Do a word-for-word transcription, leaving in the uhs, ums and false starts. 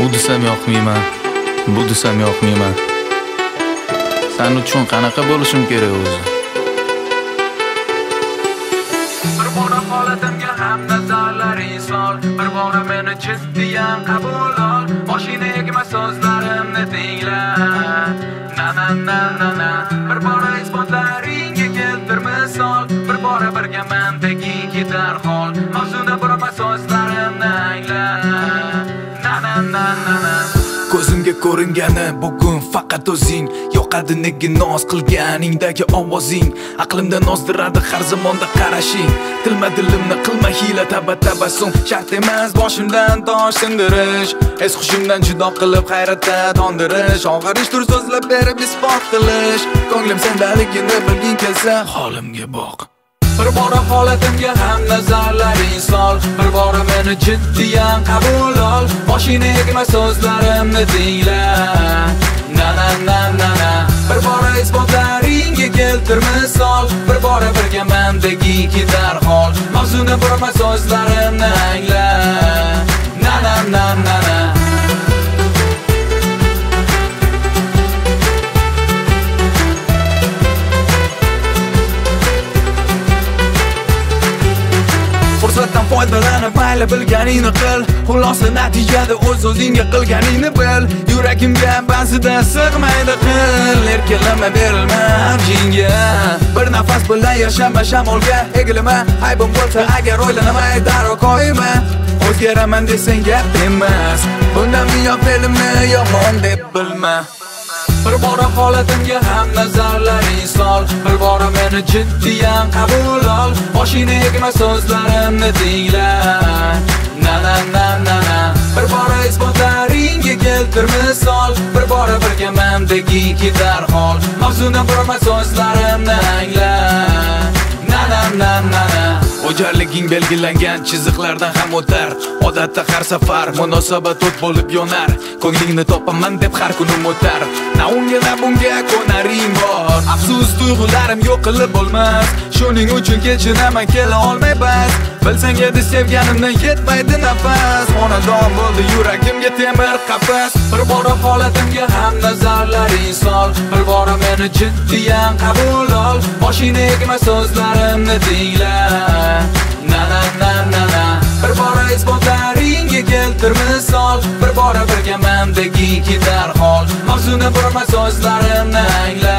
U desam yoqmayman, bu desam yoqmayman. Sen uchun qanaqa bo'lishim kerak o'zi? Bir bora holatimga ham nazarlaring sol, bir bora meni jiddiyan qabul ol. Mashina egma so'zlarimni tingla. Na na na na na. Bir bora isbotlaringga keltir misol, bir bora birga mendaging ketar hol. Mavzuna burama so'zlarimni angla. Na na na na na. Ko'zimga ko'ringani bugun faqat o'zing. Yoqadi nega noz qilganingdagi ovozing. Aqlimda nozdiradi har zamonda qarashing. Tilma dilimni qilma hiyla taba tabassum. Shart emas boshimdan tosh sindirish. Es xushimdan judo qilib hayratda tondirish. Og'irish tur so'zlab berib isbot qilish. Ko'nglim sendaligini bilging kelsa holimga boq. Bir bora holatimga ham nazarlaring sol, bir bora meni jiddiyan qabul ol. Mashina egma so'zlarimni tingla. Na na na na na. Bir bora isbotlaringga keltir misol, bir bora birga mendaging ketar hol. Mavzuni burama so'zlarimni angla. Na na na na na. Fursatdan foydalanib mayli bilganingni qil. Xulosa natijada o'z o'zingga qilganingni bil. Yuragimga ba'zida sig'maydi qil. Erkalama berilma avjingga. Bir nafas bilan yashama shamolga egilma. Aybim bo'lsa agar o'ylanamay darrov qo'yma. O'zgaraman desang gap emas. Bundan buyon fe'limni yomon deb bilma. Bir bora holatimga ham nazarlaring sol, bir bora meni jiddiyan qabul ol. Mashina egma so'zlarimni tingla. Na na na na na. Bir bora isbotlaringga keltir misol, bir bora birga mendaging ketar hol. Mavzuni burama so'zlarimni angla. Na na na na na. O'jarliging belgilangan chiziqlardan ham o'tar. Odatda har safar munosabat o't bo'lib yonar. Ko'nglingni topaman deb har kunim o'tar. Na unga na bunga ko'naring bor. Afsus tuyg'ularim yo'q qilib bo'lmas. Shuning uchun kechiraman kela olmay bas. Bilsang edi sevganimdan yetmaydi nafas. Xonadon bo'ldi yuragimga temir qafas. Bir bora holatimga ham nazarlaring sol, bir bora meni jiddiyan qabul ol. Mashina egma so'zlarimni tingla. Na na na na na. Bir bora isbotlaringga keltir misol, bir bora birga mendaging ketar hol. Mavzuni burama so'zlarimni angla.